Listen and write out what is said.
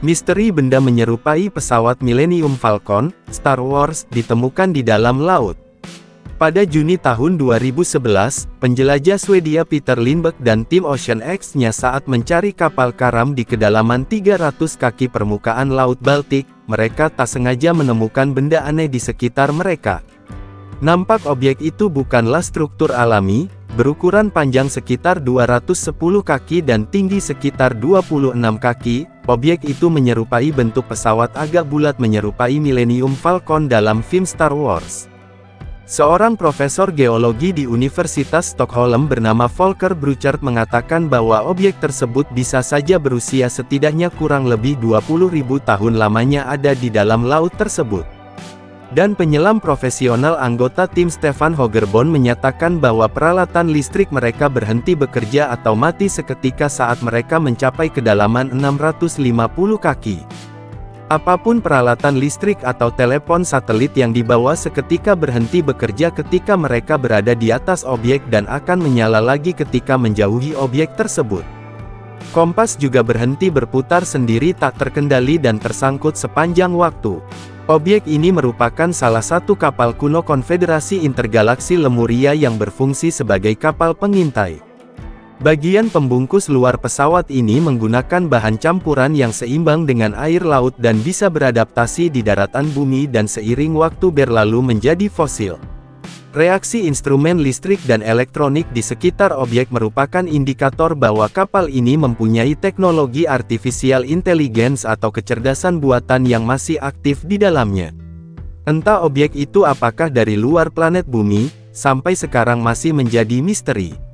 Misteri benda menyerupai pesawat Millennium Falcon, Star Wars, ditemukan di dalam laut. Pada Juni tahun 2011, penjelajah Swedia Peter Lindberg dan tim Ocean X-nya saat mencari kapal karam di kedalaman 300 kaki permukaan Laut Baltik, mereka tak sengaja menemukan benda aneh di sekitar mereka. Nampak objek itu bukanlah struktur alami, berukuran panjang sekitar 210 kaki dan tinggi sekitar 26 kaki, objek itu menyerupai bentuk pesawat agak bulat menyerupai Millennium Falcon dalam film Star Wars. Seorang profesor geologi di Universitas Stockholm bernama Volker Bruchert mengatakan bahwa objek tersebut bisa saja berusia setidaknya kurang lebih 20.000 tahun lamanya ada di dalam laut tersebut. Dan penyelam profesional anggota tim Stefan Hogerbond menyatakan bahwa peralatan listrik mereka berhenti bekerja atau mati seketika saat mereka mencapai kedalaman 650 kaki. Apapun peralatan listrik atau telepon satelit yang dibawa seketika berhenti bekerja ketika mereka berada di atas objek dan akan menyala lagi ketika menjauhi objek tersebut. Kompas juga berhenti berputar sendiri tak terkendali dan tersangkut sepanjang waktu. Objek ini merupakan salah satu kapal kuno Konfederasi Intergalaksi Lemuria yang berfungsi sebagai kapal pengintai. Bagian pembungkus luar pesawat ini menggunakan bahan campuran yang seimbang dengan air laut dan bisa beradaptasi di daratan bumi dan seiring waktu berlalu menjadi fosil. Reaksi instrumen listrik dan elektronik di sekitar objek merupakan indikator bahwa kapal ini mempunyai teknologi artificial intelligence atau kecerdasan buatan yang masih aktif di dalamnya. Entah objek itu apakah dari luar planet bumi, sampai sekarang masih menjadi misteri.